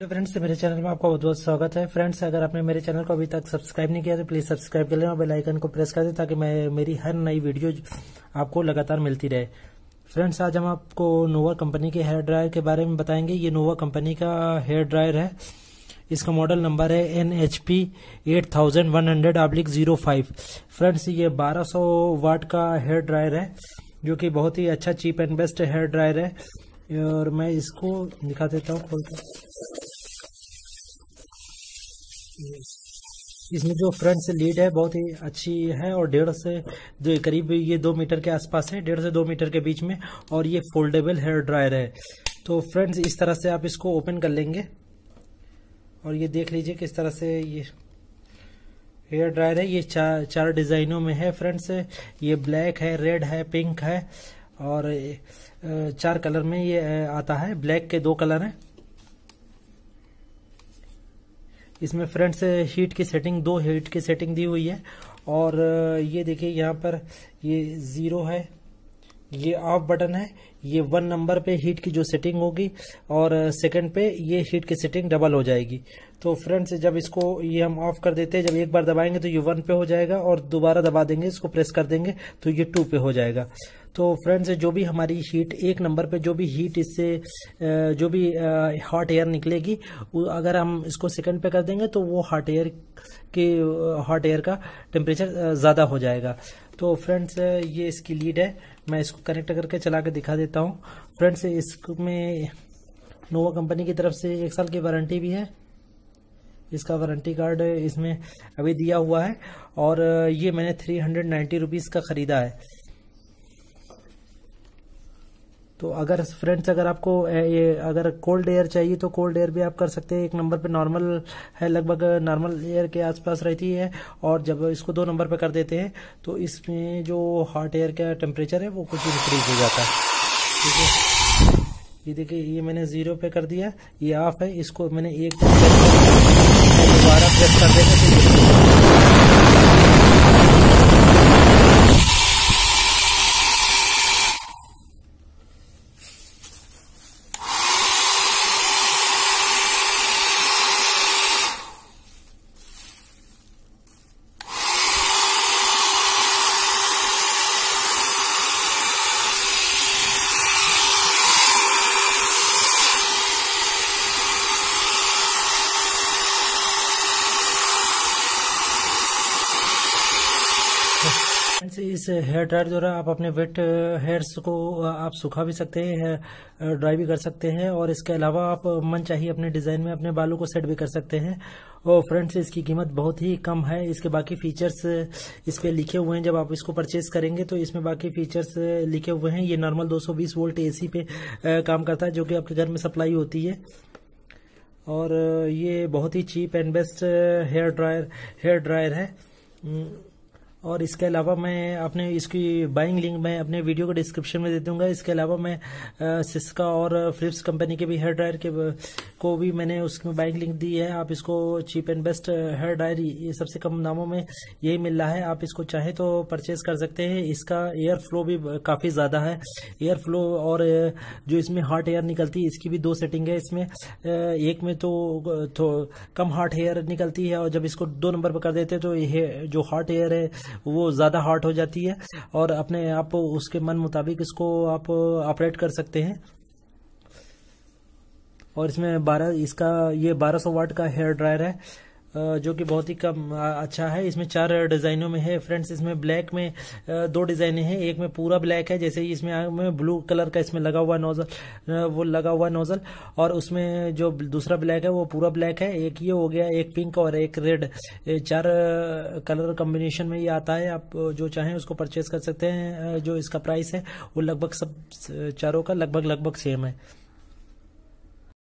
Friends, मेरे channel में आपका बहुत बहुत स्वागत है। फ्रेंड्स, अगर आपने मेरे चैनल को अभी तक सब्सक्राइब नहीं किया तो प्लीज सब्सक्राइब कर लें और बेल आइकन को प्रेस कर दें ताकि मेरी हर नई वीडियो आपको लगातार मिलती रहे। फ्रेंड्स, आज हम आपको नोवा कंपनी के हेयर ड्रायर के बारे में बताएंगे। ये नोवा कंपनी का हेयर ड्रायर है। इसका मॉडल नंबर है NHP 8100/05। फ्रेंड्स, ये 1200 वाट का हेयर ड्रायर है जो कि बहुत ही अच्छा cheap and best hair dryer है। और मैं इसको दिखा देता हूँ खोल कर। इसमें जो फ्रंट से लीड है बहुत ही अच्छी है और 1.5 से करीब ये 2 मीटर के आसपास है, 1.5 से 2 मीटर के बीच में। और ये फोल्डेबल हेयर ड्रायर है। तो फ्रेंड्स, इस तरह से आप इसको ओपन कर लेंगे और ये देख लीजिए किस तरह से ये हेयर ड्रायर है। ये चार डिजाइनों में है। फ्रेंड्स, ये ब्लैक है, रेड है, पिंक है और 4 कलर में ये आता है। ब्लैक के 2 कलर हैं। इसमें फ्रंट से हीट की सेटिंग 2 हीट की सेटिंग दी हुई है। और ये देखिए यहाँ पर ये 0 है, ये ऑफ बटन है। ये 1 नंबर पे हीट की जो सेटिंग होगी और सेकंड पे ये हीट की सेटिंग डबल हो जाएगी। तो फ्रेंड्स, जब इसको ये हम ऑफ कर देते हैं, जब एक बार दबाएंगे तो ये 1 पे हो जाएगा और दोबारा दबा देंगे, इसको प्रेस कर देंगे तो ये 2 पे हो जाएगा। तो फ्रेंड्स, जो भी हमारी हीट 1 नंबर पे जो भी हीट इससे जो भी हॉट एयर निकलेगी, अगर हम इसको सेकंड पे कर देंगे तो वो हॉट एयर का टेम्परेचर ज़्यादा हो जाएगा। तो फ्रेंड्स, ये इसकी लीड है। मैं इसको कनेक्ट करके चला के दिखा देता हूँ। फ्रेंड्स, इसमें नोवा कंपनी की तरफ से 1 साल की वारंटी भी है। इसका वारंटी कार्ड इसमें अभी दिया हुआ है और ये मैंने 390 रुपीज़ का ख़रीदा है। तो अगर फ्रेंड्स, अगर आपको अगर कोल्ड एयर चाहिए तो कोल्ड एयर भी आप कर सकते हैं। 1 नंबर पे नॉर्मल है, लगभग नॉर्मल एयर के आसपास रहती है। और जब इसको 2 नंबर पे कर देते हैं तो इसमें जो हॉट एयर का टेम्परेचर है वो कुछ इंक्रीज हो जाता है। ठीक है, ये देखिए, ये मैंने 0 पे कर दिया, ये ऑफ है। इसको मैंने 1 बार दोबारा प्रेस कर देगा तो इस हेयर ड्रायर द्वारा आप अपने वेट हेयर्स को आप सुखा भी सकते हैं, ड्राई भी कर सकते हैं। और इसके अलावा आप मन चाहिए अपने डिज़ाइन में अपने बालों को सेट भी कर सकते हैं। और फ्रेंड्स, इसकी कीमत बहुत ही कम है। इसके बाकी फीचर्स इस पे लिखे हुए हैं। जब आप इसको परचेज करेंगे तो इसमें बाकी फीचर्स लिखे हुए हैं। ये नॉर्मल 220 वोल्ट AC पे काम करता है जो कि आपके घर में सप्लाई होती है। और ये बहुत ही cheap and best hair dryer है। और इसके अलावा मैं अपने इसकी बाइंग लिंक मैं अपने वीडियो को डिस्क्रिप्शन में दे दूंगा। इसके अलावा मैं सिस्का और फिलिप्स कंपनी के भी हेयर ड्रायर को भी मैंने उसमें बाइंग लिंक दी है। आप इसको cheap and best hair dryer ये सबसे कम दामों में यही मिल रहा है। आप इसको चाहे तो परचेज कर सकते हैं। इसका एयर फ्लो भी काफ़ी ज़्यादा है। एयर फ्लो और जो इसमें हॉट एयर निकलती है, इसकी भी 2 सेटिंग है इसमें। एक में तो कम हॉट एयर निकलती है और जब इसको 2 नंबर पर कर देते हैं तो ये जो हॉट एयर है वो ज़्यादा हॉट हो जाती है और अपने आप उसके मन मुताबिक इसको आप ऑपरेट कर सकते हैं। और इसमें ये 1200 वाट का हेयर ड्रायर है जो कि बहुत ही कम अच्छा है। इसमें 4 डिज़ाइनों में है। फ्रेंड्स, इसमें ब्लैक में 2 डिज़ाइनें हैं। एक में पूरा ब्लैक है, जैसे इसमें ब्लू कलर का इसमें लगा हुआ नोजल, वो लगा हुआ नोजल। और उसमें जो दूसरा ब्लैक है वो पूरा ब्लैक है। एक ये हो गया, एक पिंक और एक रेड। 4 कलर कॉम्बिनेशन में ये आता है। आप जो चाहें उसको परचेज कर सकते हैं। जो इसका प्राइस है वो लगभग सब चारों का लगभग सेम है।